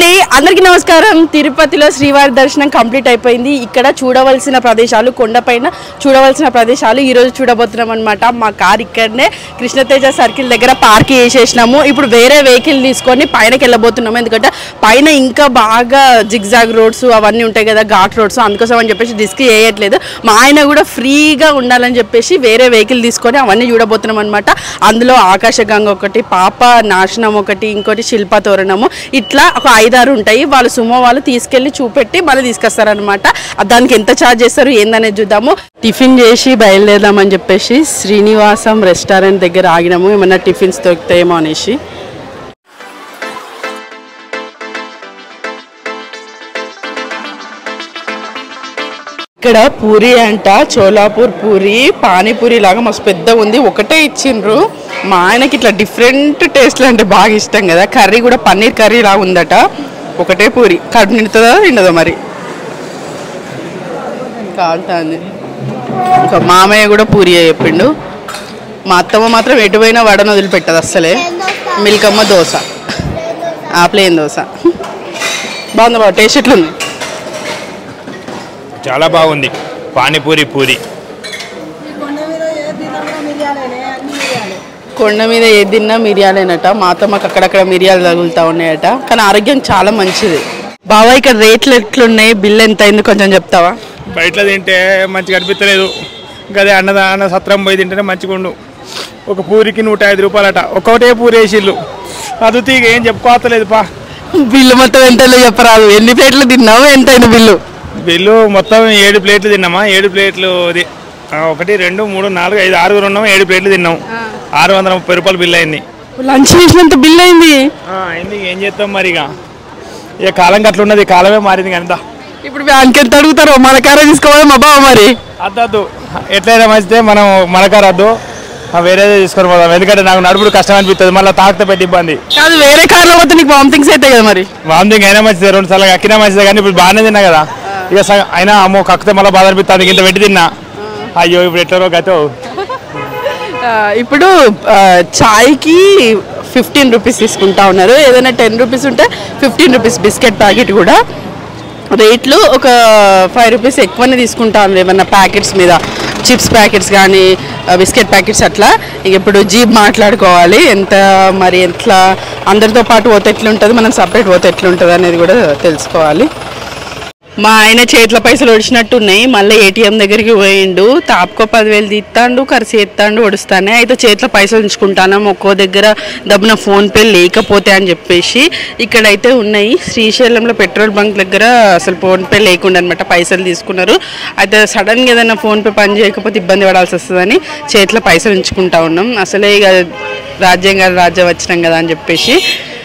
అండి అందరికీ నమస్కారం. తిరుపతిలో శ్రీవారి దర్శనం కంప్లీట్ అయిపోయింది. ఇక్కడ చూడవలసిన ప్రదేశాలు, కొండపైన చూడవలసిన ప్రదేశాలు ఈరోజు చూడబోతున్నాం అనమాట. మా కార్ ఇక్కడనే కృష్ణతేజ సర్కిల్ దగ్గర పార్క్ చేసేసినాము. ఇప్పుడు వేరే వెహికల్ తీసుకొని పైనకి వెళ్ళబోతున్నాము. ఎందుకంటే పైన ఇంకా బాగా జిగ్జాగ్ రోడ్స్ అవన్నీ ఉంటాయి కదా, ఘాట్ రోడ్స్. అందుకోసం అని చెప్పేసి రిస్క్ చేయట్లేదు. మా ఆయన కూడా ఫ్రీగా ఉండాలని చెప్పేసి వేరే వెహికల్ తీసుకొని అవన్నీ చూడబోతున్నాం అనమాట. అందులో ఆకాశగంగ ఒకటి, పాప నాశనం ఒకటి, ఇంకోటి శిల్పతోరణము, ఇట్లా ఒక 5-6 ఉంటాయి. వాళ్ళు సుమో వాళ్ళు తీసుకెళ్లి చూపెట్టి మళ్ళీ తీసుకొస్తారనమాట. దానికి ఎంత ఛార్జ్ చేస్తారు ఏందనేది చూద్దాము. టిఫిన్ చేసి బయలుదేరదామని చెప్పేసి శ్రీనివాసం రెస్టారెంట్ దగ్గర ఆగినాము. ఏమన్నా టిఫిన్స్ దొరుకుతాయేమో అనేసి. ఇక్కడ పూరి అంట, చోలాపూర్ పూరి, పానీపూరి లాగా మస్తు పెద్ద ఉంది. ఒకటే ఇచ్చిండ్రు. మా ఆయనకి ఇట్లా డిఫరెంట్ టేస్ట్లు అంటే బాగా ఇష్టం కదా. కర్రీ కూడా పన్నీర్ కర్రీ లాగా ఉందట. ఒకటే పూరి కడుపు నిండుతుందా నిండదో మరి, కాలుతుంది. ఇంకా మామయ్య కూడా పూరి చెప్పిండు. మా అత్తమ్మ మాత్రం ఎటువైనా వడను వదిలిపెట్టదు అస్సలే. మిల్కమ్మ దోశ, ప్లేన్ దోశ బాగుంది. బాగా టేస్ట్ ఎట్లుంది? చాలా బాగుంది. పానీపూరి పూరి కొండ మీద ఏ తిన్నా మిరియాలేనట. మా అత్తమ్మకి అక్కడక్కడ మిరియాలు తగులుతూ ఉన్నాయట. కానీ ఆరోగ్యం చాలా మంచిది. బాబా ఇక్కడ రేట్లు ఎట్లున్నాయి, బిల్ ఎంత అయింది కొంచెం చెప్తావా? బయట తింటే మంచిగా అనిపించలేదు. గదే అన్న సత్రం పోయి తింటేనే మంచిగా ఉండు. ఒక పూరికి 105 రూపాయలట. ఒకటే పూరి వేసిళ్ళు. అది ఏం చెప్పుకోవట్లేదు పా. బిల్లు మొత్తం ఎంతలో చెప్పరాదు. ఎన్ని ప్లేట్లు తిన్నావు, ఎంత అయింది బిల్లు? బిల్లు మొత్తం 7 ప్లేట్లు తిన్నామా. 7 ప్లేట్లు 1 2 3 4 5 6 ఉన్నాము. 7 ప్లేట్లు తిన్నాం. 630 రూపాయలు బిల్ అయింది. లంచ్ చేసినంత బిల్ అయింది. అయింది. ఏం చేస్తాం మరి, ఇక కాలం గట్ల ఉన్నది. కాలమే మారింది కదా. ఇప్పుడు బ్యాంక్ ఎంత అడుగుతారో, మన కారే తీసుకోవాలి మా బావ. మరి అద్దద్దు, ఎట్లయినా మంచిదే. మనం మన కారు వద్దు, వేరేదే తీసుకొని పోదాం. ఎందుకంటే నాకు నడుపుడు కష్టం అనిపిస్తుంది. మళ్ళీ తాకితే పెట్టి ఇబ్బంది కాదు. వేరే కార్లో పోతే నీకు వామిటింగ్స్ అవుతాయి కదా. మరి వామిటింగ్ అయినా మంచిదే, 2 సార్లు అక్కినా మంచిదే. కానీ ఇప్పుడు బాగానే తిన్నా కదా. ఇక అయినా అమ్మో కక్కితే మళ్ళీ బాధ అనిపిస్తుంది. ఇంత పెట్టి తిన్నా. అయ్యో ఇప్పుడు ఎట్లరో గతో. ఇప్పుడు చాయ్కి 15 రూపీస్ తీసుకుంటా ఉన్నారు. ఏదైనా 10 రూపీస్ ఉంటే 15 రూపీస్ బిస్కెట్ ప్యాకెట్ కూడా. రేట్లు ఒక 5 రూపీస్ ఎక్కువనే తీసుకుంటా ఉన్నారు ఏమన్నా ప్యాకెట్స్ మీద. చిప్స్ ప్యాకెట్స్ కానీ బిస్కెట్ ప్యాకెట్స్ అట్లా. ఇక ఇప్పుడు జీప్ మాట్లాడుకోవాలి ఎంత మరి, ఎట్లా అందరితో పాటు పోతే ఎట్లుంటుంది, మనం సపరేట్ పోతే ఎట్లుంటుంది అనేది కూడా తెలుసుకోవాలి. మా ఆయన చేతిలో పైసలు ఒడిచినట్టు ఉన్నాయి. మళ్ళీ ఏటీఎం దగ్గరికి పోయిండు. తాపుకో 10,000 తీస్తాడు, ఖర్చు ఎత్తాడు, ఒడుస్తానే. అయితే చేతిలో పైసలు ఉంచుకుంటాను. ఒక్కో దగ్గర దబ్బున ఫోన్పే లేకపోతే అని చెప్పేసి ఇక్కడైతే ఉన్నాయి. శ్రీశైలంలో పెట్రోల్ బంక్ దగ్గర అసలు ఫోన్పే లేకుండా అనమాట, పైసలు తీసుకున్నారు. అయితే సడన్గా ఏదైనా ఫోన్పే పని చేయకపోతే ఇబ్బంది పడాల్సి వస్తుందని చేతిలో పైసలు ఉంచుకుంటా ఉన్నాం. అసలే ఇక రాజ్యం వచ్చినాం కదా అని చెప్పేసి.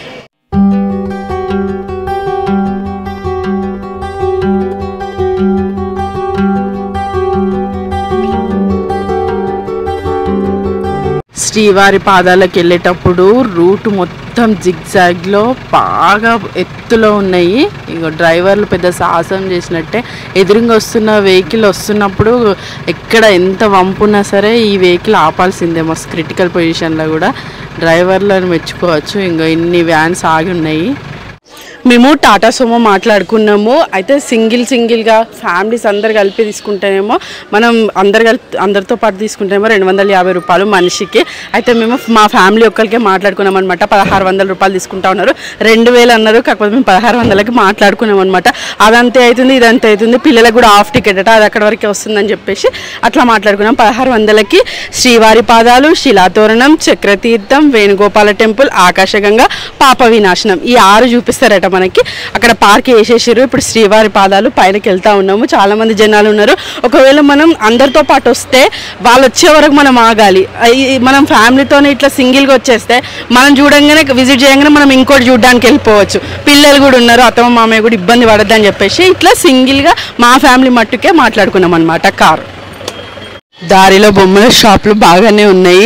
శ్రీవారి పాదాలకు వెళ్ళేటప్పుడు రూట్ మొత్తం జిగ్జాగ్లో బాగా ఎత్తులో ఉన్నాయి. ఇక డ్రైవర్లు పెద్ద సాహసం చేసినట్టే. ఎదురుగా వస్తున్న వెహికల్ వస్తున్నప్పుడు ఎక్కడ ఎంత వంపున్నా సరే ఈ వెహికల్ ఆపాల్సిందే. మస్తు క్రిటికల్ పొజిషన్లో కూడా డ్రైవర్లను మెచ్చుకోవచ్చు. ఇంకా ఇన్ని వ్యాన్స్ ఆగి ఉన్నాయి. మేము టాటా సుమో మాట్లాడుకున్నాము. అయితే సింగిల్గా ఫ్యామిలీస్ అందరు కలిపి తీసుకుంటేనేమో, మనం అందరితో పాటు తీసుకుంటేనేమో 250 రూపాయలు మనిషికి. అయితే మేము మా ఫ్యామిలీ ఒక్కరికే మాట్లాడుకున్నాం అనమాట. 1600 రూపాయలు తీసుకుంటా ఉన్నారు. 2000 అన్నారు. కాకపోతే మేము 1600కి మాట్లాడుకున్నాం అనమాట. అదంతే అవుతుంది, ఇదంతే అవుతుంది. పిల్లలకు కూడా హాఫ్ టికెట్ అట, అది అక్కడ వరకే వస్తుందని చెప్పేసి అట్లా మాట్లాడుకున్నాం. 1600కి శ్రీవారి పాదాలు, శిలాతోరణం, చక్రతీర్థం, వేణుగోపాల టెంపుల్, ఆకాశగంగా, పాప వినాశనం, ఈ 6 చూపిస్తారట మనకి. అక్కడ పార్క్ వేసేసారు. ఇప్పుడు శ్రీవారి పాదాలు పైనకి వెళ్తా ఉన్నాము. చాలా మంది జనాలు ఉన్నారు. ఒకవేళ మనం అందరితో పాటు వస్తే వాళ్ళు వచ్చే వరకు మనం ఆగాలి. మనం ఫ్యామిలీతోనే ఇట్లా సింగిల్గా వచ్చేస్తే మనం చూడంగానే విజిట్ చేయగానే మనం ఇంకోటి చూడడానికి వెళ్ళిపోవచ్చు. పిల్లలు కూడా ఉన్నారు, అత్తమ్మ మామయ్య కూడా ఇబ్బంది పడద్దని చెప్పేసి ఇట్లా సింగిల్గా మా ఫ్యామిలీ మట్టుకే మాట్లాడుకున్నాం అనమాట. కారు దారిలో బొమ్మల షాపులు బాగానే ఉన్నాయి.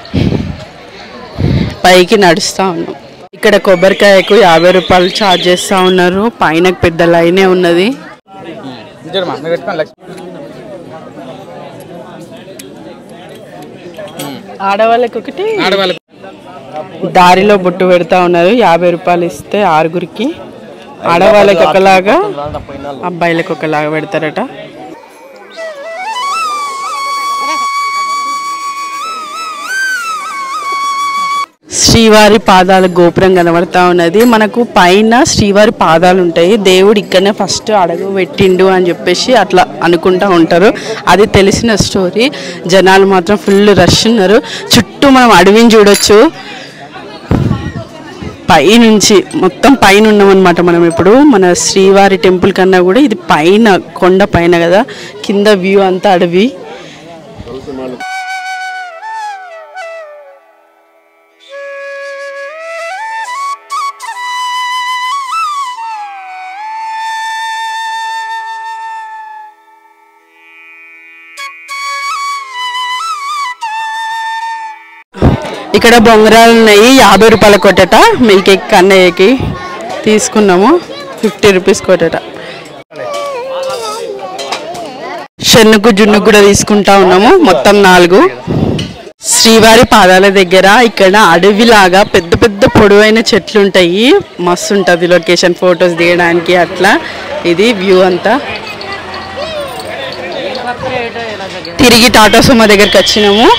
పైకి నడుస్తూ ఉన్నాం. ఇక్కడ కొబ్బరికాయకు 50 రూపాయలు ఛార్జ్ చేస్తూ ఉన్నారు. పైన పెద్ద లైనే ఉన్నది. ఆడవాళ్ళకి ఒకటి, దారిలో బొట్టు పెడతా ఉన్నారు. 50 రూపాయలు ఇస్తే 6గురికి. ఆడవాళ్ళకి ఒకలాగా అబ్బాయిలకు ఒకలాగా పెడతారట. శ్రీవారి పాదాల గోపురం కనబడతా ఉన్నది. మనకు పైన శ్రీవారి పాదాలు ఉంటాయి. దేవుడు ఇక్కడనే ఫస్ట్ అడుగు పెట్టిండు అని చెప్పేసి అట్లా అనుకుంటా ఉంటారు. అది తెలిసిన స్టోరీ. జనాలు మాత్రం ఫుల్ రష్ ఉన్నారు. చుట్టూ మనం అడవిని చూడొచ్చు. పైనుంచి మొత్తం పైన ఉన్నామన్నమాట మనం ఇప్పుడు. మన శ్రీవారి టెంపుల్ కన్నా కూడా ఇది పైన కొండ పైన కదా, కింద వ్యూ అంతా అడవి. ఇక్కడ బొంగరాలు ఉన్నాయి. 50 రూపాయల కొట్టట. మిల్క్ కేక్ అన్నయ్యకి తీసుకున్నాము. 50 రూపీస్ కొట్టట. షన్నుకు జున్ను కూడా తీసుకుంటా ఉన్నాము. మొత్తం 4. శ్రీవారి పాదాల దగ్గర ఇక్కడ అడవిలాగా పెద్ద పెద్ద పొడవైన చెట్లు ఉంటాయి. మస్తు ఉంటుంది లొకేషన్ ఫొటోస్ దిగడానికి. అట్లా ఇది వ్యూ అంతా. తిరిగి టాటా సుమో దగ్గరికి వచ్చినాము.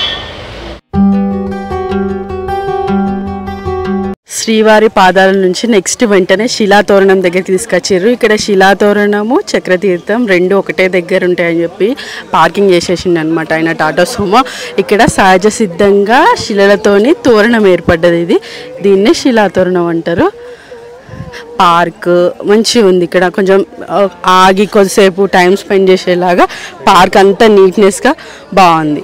శ్రీవారి పాదాల నుంచి నెక్స్ట్ వెంటనే శిలాతోరణం దగ్గరికి తీసుకొచ్చారు. ఇక్కడ శిలాతోరణము చక్రతీర్థం 2 ఒకటే దగ్గర ఉంటాయని చెప్పి పార్కింగ్ చేసేసిండు అనమాట ఆయన టాటా సుమో. ఇక్కడ సహజ సిద్ధంగా శిలలతోని తోరణం ఏర్పడ్డది. దీన్నే శిలాతోరణం అంటారు. పార్క్ మంచిగా ఉంది. ఇక్కడ కొంచెం ఆగి కొద్దిసేపు టైం స్పెండ్ చేసేలాగా పార్క్ అంతా నీట్నెస్గా బాగుంది.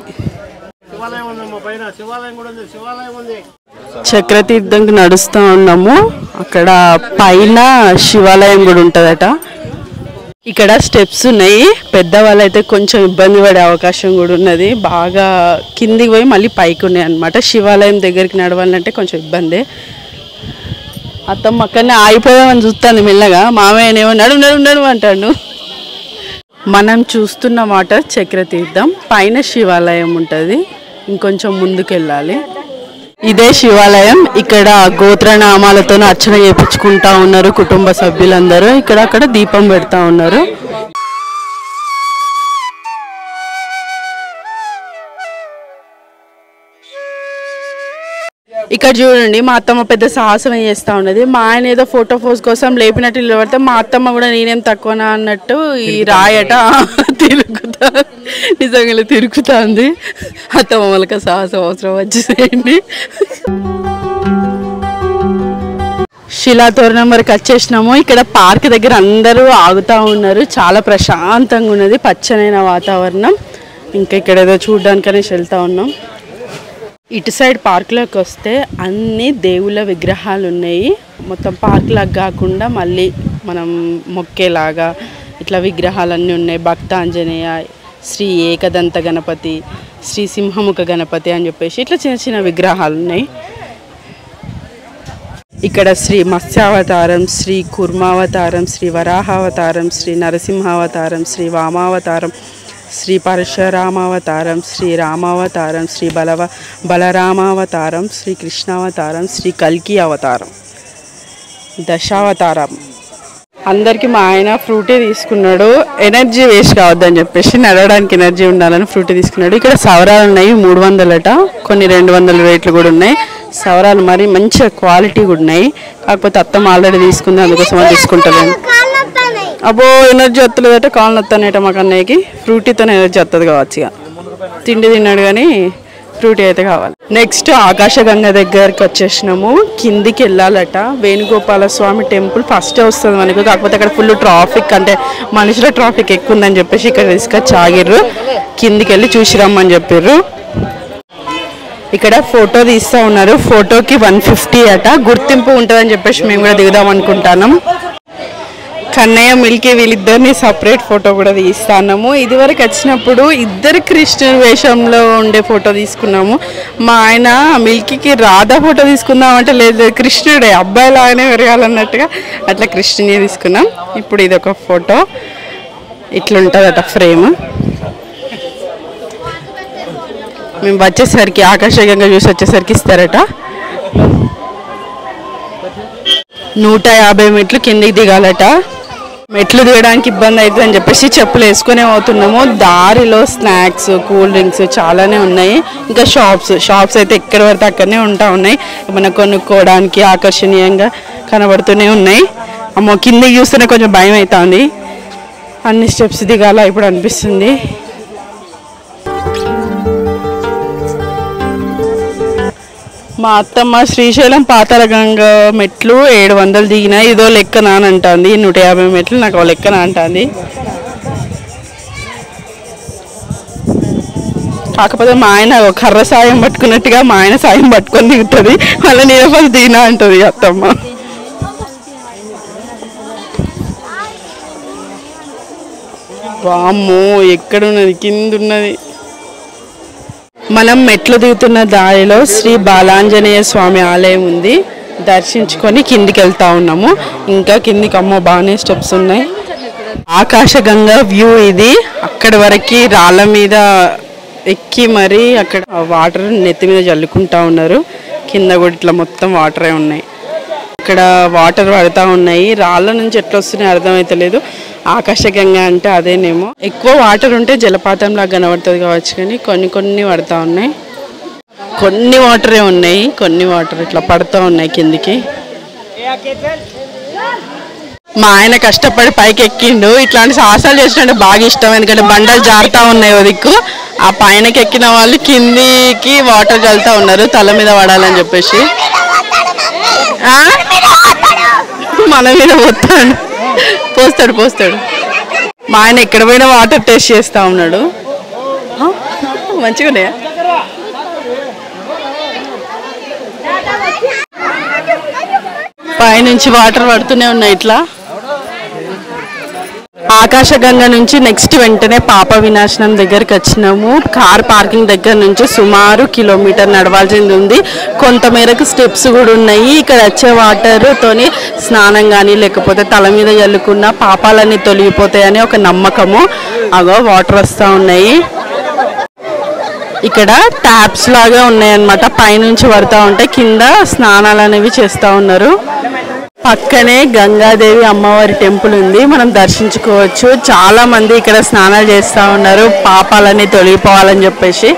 చక్రతీర్థంకి నడుస్తూ ఉన్నాము. అక్కడ పైన శివాలయం కూడా ఉంటుందట. ఇక్కడ స్టెప్స్ ఉన్నాయి. పెద్దవాళ్ళు అయితే కొంచెం ఇబ్బంది పడే అవకాశం కూడా ఉన్నది. బాగా కిందికి పోయి మళ్ళీ పైకి ఉన్నాయి అనమాట. శివాలయం దగ్గరికి నడవాలంటే కొంచెం ఇబ్బందే. అత్తమ్మ అక్కడనే ఆగిపోదామని చూస్తాను మెల్లగా. మామయ్యనేమో నడు నడు నడు అంటాడు. మనం చూస్తున్న వాటర్ చక్రతీర్థం. పైన శివాలయం ఉంటుంది. ఇంకొంచెం ముందుకు వెళ్ళాలి. ఇదే శివాలయం. ఇక్కడ గోత్రనామాలతో అర్చన చేయించుకుంటా ఉన్నారు కుటుంబ సభ్యులందరూ. ఇక్కడ అక్కడ దీపం పెడతా ఉన్నారు. ఇక్కడ చూడండి మా అత్తమ్మ పెద్ద సాహసం చేస్తూ ఉన్నది. మా ఆయన ఏదో ఫోటో పోజ్ కోసం లేపినట్టు నిలబడితే మా అత్తమ్మ కూడా నేనేం తక్కువనా అన్నట్టు ఈ రాయట తిరుగుతా నిజంగా తిరుగుతుంది. అత్తమ్మ వాళ్ళకి సాహసం అవసరం వచ్చేసేయండి. శిలాతోరణం వరకు వచ్చేసినాము. ఇక్కడ పార్క్ దగ్గర అందరూ ఆగుతూ ఉన్నారు. చాలా ప్రశాంతంగా ఉన్నది. పచ్చనైన వాతావరణం. ఇంకా ఇక్కడ ఏదో చూడడానికనే వెళ్తూ ఉన్నాం. ఇటు సైడ్ పార్క్లోకి వస్తే అన్ని దేవుళ్ళ విగ్రహాలు ఉన్నాయి. మొత్తం పార్క్లాగా కాకుండా మళ్ళీ మనం మొక్కేలాగా ఇట్లా విగ్రహాలన్నీ ఉన్నాయి. భక్తాంజనేయ, శ్రీ ఏకదంత గణపతి, శ్రీ సింహముఖ గణపతి అని చెప్పేసి ఇట్లా చిన్న చిన్న విగ్రహాలు ఉన్నాయి. ఇక్కడ శ్రీ మత్స్యావతారం, శ్రీ కుర్మావతారం, శ్రీ వరాహావతారం, శ్రీ నరసింహావతారం, శ్రీ వామావతారం, శ్రీ పరశురామావతారం, శ్రీ రామావతారం, శ్రీ బలరామావతారం, శ్రీ కృష్ణావతారం, శ్రీ కల్కి అవతారం, దశావతారం. అందరికీ మా ఆయన ఫ్రూటే తీసుకున్నాడు. ఎనర్జీ వేస్ట్ కావద్దని చెప్పేసి నడవడానికి ఎనర్జీ ఉండాలని ఫ్రూటే తీసుకున్నాడు. ఇక్కడ సవరాలు ఉన్నాయి 300 కొన్ని 200 రేట్లు కూడా ఉన్నాయి. సవరాలు మరి మంచిగా క్వాలిటీ కూడా ఉన్నాయి. కాకపోతే అత్తమ్మ ఆల్రెడీ తీసుకుంది, అందుకోసం తీసుకుంటాను. అబ్బో ఎనర్జీ వస్తలేదట, కాళ్ళు వస్తానట మాకు అన్నయ్యకి. ఫ్రూటీతో ఎనర్జీ వస్తుంది కావచ్చు. ఇక తిండి తిన్నాడు కానీ ఫ్రూటీ అయితే కావాలి. నెక్స్ట్ ఆకాశగంగ దగ్గరికి వచ్చేసినాము. కిందికి వెళ్ళాలట. వేణుగోపాల స్వామి టెంపుల్ ఫస్టే వస్తుంది మనకు. కాకపోతే అక్కడ ఫుల్ ట్రాఫిక్, అంటే మనుషుల ట్రాఫిక్ ఎక్కువ ఉందని చెప్పేసి ఇక్కడ తీసుకొచ్చి ఆగిర్రు. కిందికి వెళ్ళి చూసి రమ్మని చెప్పారు. ఇక్కడ ఫోటో తీస్తూ ఉన్నారు. ఫోటోకి 150 అట. గుర్తింపు ఉంటుందని చెప్పేసి మేము కూడా దిగుదాం అనుకుంటున్నాం. కన్నయ్య మిల్కీ వీళ్ళిద్దరిని సపరేట్ ఫోటో కూడా తీస్తున్నాము. ఇదివరకు వచ్చినప్పుడు ఇద్దరు కృష్ణుని వేషంలో ఉండే ఫోటో తీసుకున్నాము. మా ఆయన మిల్కీకి రాధా ఫోటో తీసుకుందామంటే లేదు కృష్ణుడే అబ్బాయిలాగానే పెరగాలన్నట్టుగా అట్లా కృష్ణుని తీసుకున్నాం. ఇప్పుడు ఇది ఒక ఫోటో ఇట్లుంటుందట ఫ్రేమ్. మేము వచ్చేసరికి ఆకాశగంగా చూసి వచ్చేసరికి ఇస్తారట. 150 మెట్లు కిందికి దిగాలట. మెట్లు దిగడానికి ఇబ్బంది అవుతుంది అని చెప్పేసి చెప్పులు వేసుకునే పోతున్నాము. దారిలో స్నాక్స్, కూల్ డ్రింక్స్ చాలానే ఉన్నాయి. ఇంకా షాప్స్ అయితే ఎక్కడ పడితే అక్కడనే ఉన్నాయి. ఏమైనా కొనుక్కోవడానికి ఆకర్షణీయంగా కనబడుతూనే ఉన్నాయి. అమ్మో, కిందికి చూస్తేనే కొంచెం భయం అవుతుంది. అన్ని స్టెప్స్ దిగాల ఇప్పుడు అనిపిస్తుంది. మా అత్తమ్మ శ్రీశైలం పాతాళగంగ మెట్లు 700 దిగినా ఇదో లెక్కన అని అంటుంది. 150 మెట్లు నాకు లెక్కన అంటుంది. కాకపోతే మా ఆయన కర్ర సాయం పట్టుకున్నట్టుగా మా ఆయన సాయం పట్టుకొని దిగుతుంది. మళ్ళీ నేను ఫస్ట్ దిగినా అంటుంది అత్తమ్మ. వామ్మో, ఎక్కడున్నది? కింద ఉన్నది. మనం మెట్లు దిగుతున్న దారిలో శ్రీ బాలాంజనేయ స్వామి ఆలయం ఉంది. దర్శించుకొని కిందికి వెళ్తా ఉన్నాము. ఇంకా కిందికి అమ్మో బాగానే స్టెప్స్ ఉన్నాయి. ఆకాశగంగా వ్యూ ఇది. అక్కడి వరకు రాళ్ళ మీద ఎక్కి మరి అక్కడ వాటర్ నెత్తి మీద జల్లుకుంటా ఉన్నారు. కింద కూడా ఇట్లా మొత్తం వాటరే ఉన్నాయి. ఇక్కడ వాటర్ పడతా ఉన్నాయి. రాళ్ళ నుంచి ఎట్లా వస్తున్నాయి అర్థమైతలేదు. ఆకాశగంగా అంటే అదేనేమో. ఎక్కువ వాటర్ ఉంటే జలపాతం లాగా కనబడుతుంది కావచ్చు, కానీ కొన్ని పడతా ఉన్నాయి. కొన్ని వాటరే ఉన్నాయి, కొన్ని వాటర్ ఇట్లా పడుతూ ఉన్నాయి కిందికి. మా ఆయన కష్టపడి పైకి ఎక్కిండు. ఇట్లాంటి సాహసాలు చేసినట్టు బాగా ఇష్టం, ఎందుకంటే బండలు జారుతూ ఉన్నాయి ఓ దిక్కు. ఆ పైనకి ఎక్కిన వాళ్ళు కిందికి వాటర్ చల్లుతూ ఉన్నారు తల మీద పడాలని చెప్పేసి. మన మీద పోస్తాడు. మా ఆయన ఎక్కడ పోయినా వాటర్ టేస్ట్ చేస్తూ ఉన్నాడు. మంచిగానే పైనుంచి వాటర్ పడుతూనే ఉన్నాయి ఇట్లా. ఆకాశగంగ నుంచి నెక్స్ట్ వెంటనే పాప వినాశనం దగ్గరికి వచ్చినాము. కార్ పార్కింగ్ దగ్గర నుంచి సుమారు కిలోమీటర్ నడవాల్సింది ఉంది. కొంతమేరకు స్టెప్స్ కూడా ఉన్నాయి. ఇక్కడ వచ్చే వాటర్తోని స్నానం కానీ లేకపోతే తల మీద చల్లుకున్న పాపాలన్నీ తొలగిపోతాయని ఒక నమ్మకము. అగో వాటర్ వస్తూ ఉన్నాయి. ఇక్కడ ట్యాప్స్ లాగా ఉన్నాయన్నమాట. పైనుంచి పడుతూ ఉంటాయి, కింద స్నానాలు అనేవి చేస్తూ ఉన్నారు. పక్కనే గంగాదేవి అమ్మవారి టెంపుల్ ఉంది, మనం దర్శించుకోవచ్చు. చాలా మంది ఇక్కడ స్నానాలు చేస్తూ ఉన్నారు పాపాలన్నీ తొలగిపోవాలని చెప్పేసి.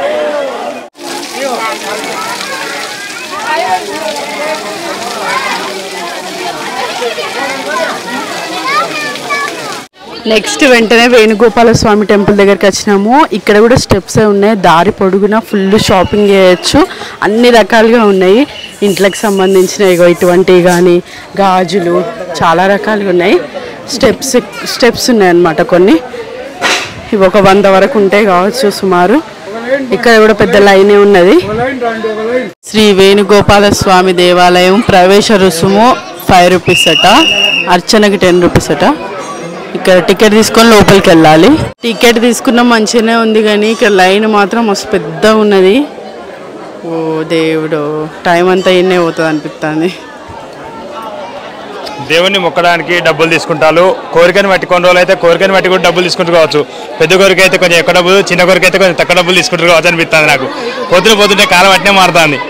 నెక్స్ట్ వెంటనే వేణుగోపాల స్వామి టెంపుల్ దగ్గరికి వచ్చినాము. ఇక్కడ కూడా స్టెప్స్ ఉన్నాయి. దారి పొడుగున ఫుల్ షాపింగ్ చేయొచ్చు. అన్ని రకాలుగా ఉన్నాయి. ఇంట్లోకి సంబంధించిన ఇటువంటివి కానీ గాజులు చాలా రకాలుగా ఉన్నాయి. స్టెప్స్ ఉన్నాయన్నమాట. కొన్ని ఇవి ఒక 100 వరకు ఉంటాయి కావచ్చు సుమారు. ఇక్కడ కూడా పెద్ద లైనే ఉన్నది. శ్రీ వేణుగోపాల స్వామి దేవాలయం ప్రవేశ రుసుము 5 రూపీస్ అట, అర్చనకి 10 రూపీస్ అట. ఇక్కడ టికెట్ తీసుకొని లోపలికి వెళ్ళాలి. టికెట్ తీసుకున్న మంచిగానే ఉంది, కానీ ఇక్కడ లైన్ మాత్రం మస్తు పెద్దగా ఉన్నది. ఓ దేవుడు, టైం అంతా ఇన్నే పోతుంది అనిపిస్తుంది. దేవుణ్ణి మొక్కడానికి డబ్బులు తీసుకుంటారు. కోరికని బట్టి కొన్ని రోజులు అయితే కోరికని బట్టి కూడా డబ్బులు తీసుకుంటారు కావచ్చు. పెద్ద కోరిక అయితే కొంచెం ఎక్కువ డబ్బులు, చిన్న కోరిక అయితే కొంచెం తక్కువ డబ్బులు తీసుకుంటారు కావచ్చు అనిపిస్తుంది నాకు. పోతుంటే కాలం అట్నే మారుతుంది.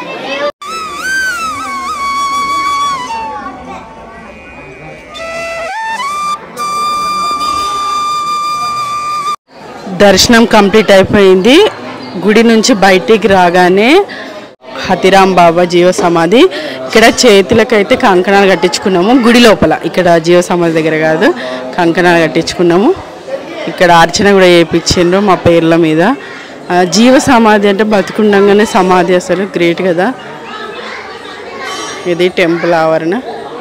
దర్శనం కంప్లీట్ అయిపోయింది. గుడి నుంచి బయటికి రాగానే హతిరామ్ బాబా జీవ సమాధి. ఇక్కడ చేతులకైతే కంకణాలు కట్టించుకున్నాము. గుడి లోపల, ఇక్కడ జీవ సమాధి దగ్గర కాదు, కంకణాలు కట్టించుకున్నాము. ఇక్కడ అర్చన కూడా చేయించిండ్రు మా పేర్ల మీద. జీవ సమాధి అంటే బతుకుండగానే సమాధి, అసలు గ్రేట్ కదా. ఇది టెంపుల్ ఆవరణ.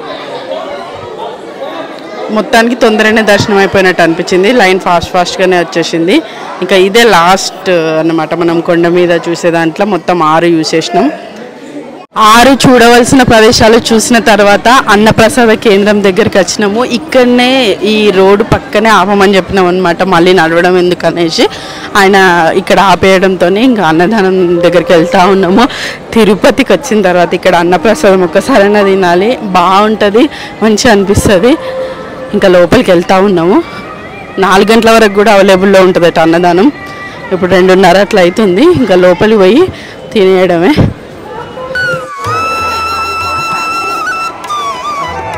మొత్తానికి తొందరగానే దర్శనం అయిపోయినట్టు అనిపించింది. లైన్ ఫాస్ట్గానే వచ్చేసింది. ఇంకా ఇదే లాస్ట్ అన్నమాట. మనం కొండ మీద చూసే దాంట్లో మొత్తం 6 యూజ్ చేసినాం. 6 చూడవలసిన ప్రదేశాలు చూసిన తర్వాత అన్నప్రసాద కేంద్రం దగ్గరికి వచ్చినాము. ఇక్కడనే ఈ రోడ్డు పక్కనే ఆపమని చెప్పినాం అనమాట. మళ్ళీ నడవడం ఎందుకు అనేసి ఆయన ఇక్కడ ఆపేయడంతో ఇంకా అన్నదానం దగ్గరికి వెళ్తూ ఉన్నాము. తిరుపతికి వచ్చిన తర్వాత ఇక్కడ అన్నప్రసాదం ఒక్కసారైనా తినాలి, బాగుంటుంది, మంచిగా అనిపిస్తుంది. ఇంకా లోపలికి వెళ్తూ ఉన్నాము. 4 గంటల వరకు కూడా అవైలబుల్లో ఉంటుందట అన్నదానం. ఇప్పుడు 2:30 అట్లా అవుతుంది. ఇంకా లోపలికి పోయి తినేయడమే.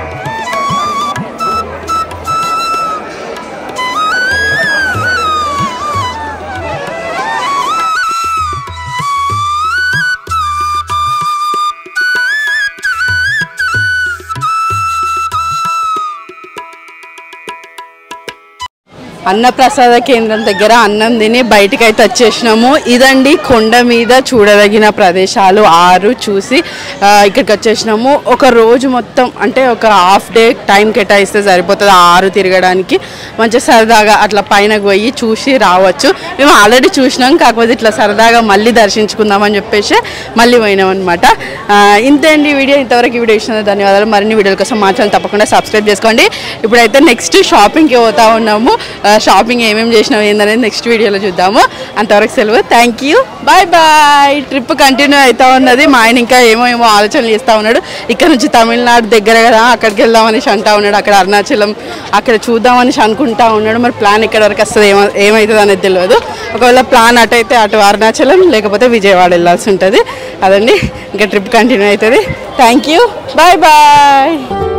అన్నప్రసాద కేంద్రం దగ్గర అన్నం తిని బయటికి అయితే వచ్చేసినాము. ఇదండి కొండ మీద చూడదగిన ప్రదేశాలు 6 చూసి ఇక్కడికి వచ్చేసినాము. ఒక రోజు మొత్తం అంటే ఒక హాఫ్ డే టైం కేటాయిస్తే సరిపోతుంది 6 తిరగడానికి. మంచిగా సరదాగా అట్లా పైనకు పోయి చూసి రావచ్చు. మేము ఆల్రెడీ చూసినాం, కాకపోతే ఇట్లా సరదాగా మళ్ళీ దర్శించుకుందామని చెప్పేసి మళ్ళీ పోయినాం అనమాట. ఇంతే అండి వీడియో. ఇంతవరకు ఈ వీడియో ఇచ్చినందుకు ధన్యవాదాలు. మరిన్ని వీడియోల కోసం మా ఛానల్ తప్పకుండా సబ్స్క్రైబ్ చేసుకోండి. ఇప్పుడైతే నెక్స్ట్ షాపింగ్కి పోతా ఉన్నాము. షాపింగ్ ఏమేమి చేసినావు ఏందనేది నెక్స్ట్ వీడియోలో చూద్దాము. అంతవరకు సెలవు. Thank you, bye bye. Trip continue అవుతా ఉన్నది. మా ఆయన ఇంకా ఏమో ఆలోచనలు చేస్తూ ఉన్నాడు. ఇక్కడ నుంచి తమిళనాడు దగ్గర కదా, అక్కడికి వెళ్దామనేసి అంటా ఉన్నాడు. అక్కడ అరుణాచలం అక్కడ చూద్దామనేసి అనుకుంటా ఉన్నాడు. మరి ప్లాన్ ఎక్కడి వరకు వస్తుంది ఏమవుతుంది అనేది తెలియదు. ఒకవేళ ప్లాన్ అటు అరుణాచలం లేకపోతే విజయవాడ వెళ్ళాల్సి ఉంటుంది. అదండి ఇంకా ట్రిప్ కంటిన్యూ అవుతుంది. Thank you, bye bye.